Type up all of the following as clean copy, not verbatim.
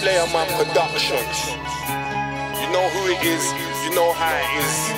Slayer Man Productions. You know who it is, you know how it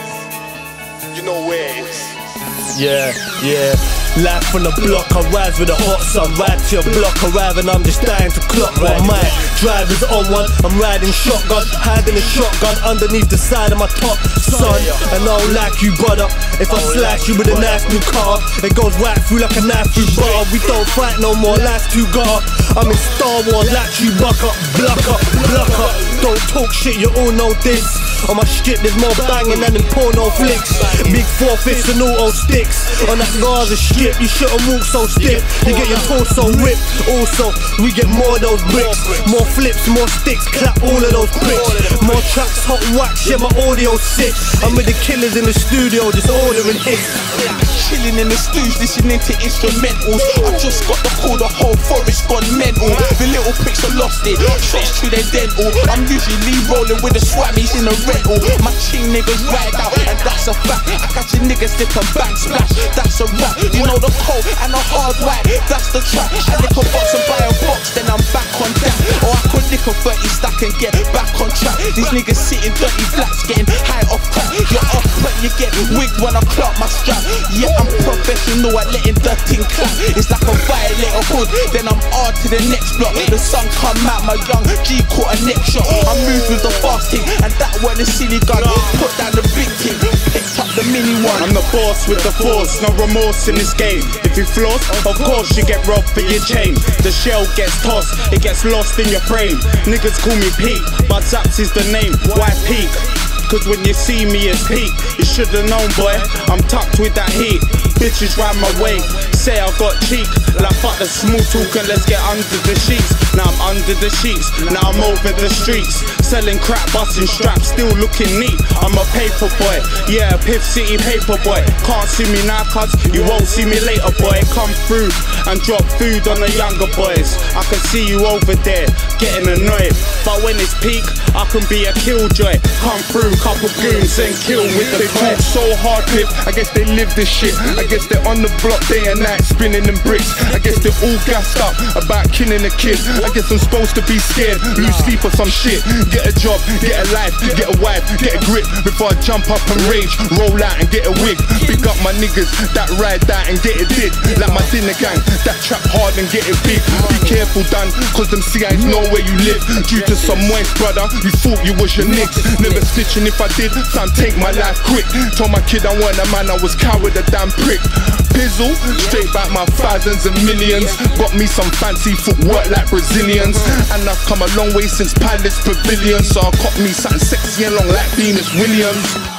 is, you know where it is. Yeah, yeah. Life on the block, I rise with a hot sun. Ride to your block, arrive and I'm just dying to clock. Right, my driver's on one, I'm riding shotgun, hiding a shotgun underneath the side of my top, son. And I don't like you, brother. If I slash you with a nice new car, it goes right through like a knife through bar. We don't fight no more, life's too gar. I'm in Star Wars like Chewbacca, block up, block up. Don't talk shit, you all know this. On my strip there's more banging than in porno flicks. Big 4/5 and auto sticks. On that Gaza strip, you shouldn't walk so stiff. You get your torso ripped. Also, we get more of those bricks. More flips, more sticks, clap all of those bricks. More tracks, hot wax, yeah my audio's sick. I'm with the killers in the studio, just ordering hits. Chilling in the stews, listening to instrumentals. I just got the call, the whole forest gone mental. The little pricks are lost it, shots through their dental. I'm usually rolling with the swammies in the rental. My ching niggas ride out, and that's a fact. I catch a nigga slip and bang splash, that's a rap. You know the cold and the hard white, that's the trap. I lick a box and buy a box, then I'm back on that. Or I could lick a 30 stack and get back on track. These niggas sitting dirty flats, getting high off crack. You're off, but you get wigged when I clock my strap. Yeah, I'm professional at letting the thing clap. It's like a violator hood, then I'm on to the next block. The sun come out, my young G caught a neck shot. I moved with the fast thing, and that one is silly gun. Put down the big thing, picked up the mini one. I'm the boss with the force, no remorse in this game. If you floss, of course you get robbed for your chain. The shell gets tossed, it gets lost in your frame. Niggas call me Pete, but Zaps is the name. Why Peak? Cause when you see me as Pete, you should've known, boy, I'm tucked with that heat. Bitches round my way, say I got cheek. Like fuck the small talk and let's get under the sheets. Now I'm under the sheets, now I'm over the streets. Selling crap, busting straps, still looking neat. I'm a paper boy, yeah, Piff City paper boy. Can't see me now cuz you won't see me later, boy. Come through and drop food on the younger boys. I can see you over there, getting annoyed. But when it's peak, I can be a killjoy. Come through, couple goons and kill with the talk so hard, Piff, I guess they live this shit. I guess they're on the block day and night spinning them bricks. I guess they're all gassed up about killing a kid. I guess I'm supposed to be scared, lose sleep or some shit. Get a job, get a life, get a wife, get a grip before I jump up and rage, roll out and get a wig. Big up my niggas that ride that and get it did. Like my dinner gang that trap hard and get it big. Be careful done, cause them CIs know where you live. Due to some waste, brother, you thought you was your nicks. Never snitching if I did, fam, take my life quick. Told my kid I weren't a man, I was coward, a damn prick. Pizzle, straight back my thousands and millions. Got me some fancy footwork like Brazilians. And I've come a long way since Palace Pavilion. So I caught me something sexy and long like Venus Williams.